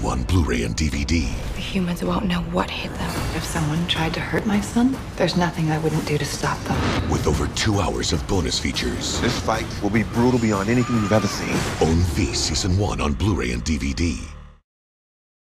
on Blu-ray and DVD. The humans won't know what hit them. If someone tried to hurt my son, there's nothing I wouldn't do to stop them. With over 2 hours of bonus features. This fight will be brutal beyond anything you've ever seen. Own V Season 1 on Blu-ray and DVD.